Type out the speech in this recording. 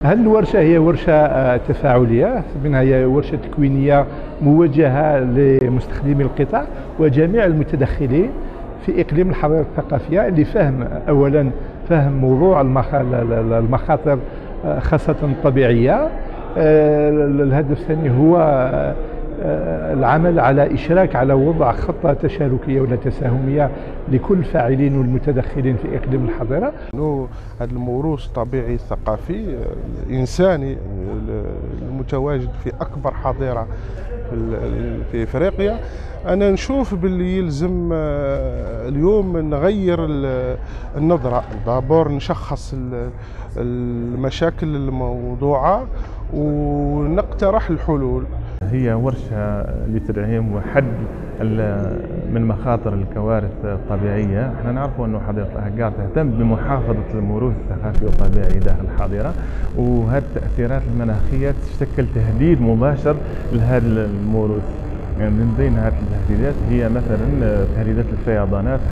هذه الورشة هي ورشة تفاعلية، منها هي ورشة تكوينية موجهة لمستخدمي القطاع وجميع المتدخلين في إقليم الحضارة الثقافية لفهم أولا فهم موضوع المخاطر خاصة الطبيعية. الهدف الثاني هو العمل على إشراك على وضع خطة تشاركية ولا تساهمية لكل الفاعلين والمتدخلين في إقليم الحضارة. هذا الموروث الطبيعي الثقافي الإنساني المتواجد في أكبر حظيرة في إفريقيا، أنا نشوف باللي يلزم اليوم نغير النظرة، دابور نشخص المشاكل الموضوعة ونقترح الحلول. هي ورشة لتدعيم وحد من مخاطر الكوارث الطبيعية. احنا نعرف أنه حديقة الأحجار تهتم بمحافظة الموروث الثقافي والطبيعي داخل الحظيرة، وهذه التأثيرات المناخية تشكل تهديد مباشر لهذا الموروث. يعني من بين هذه التهديدات هي مثلا تهديدات الفيضانات.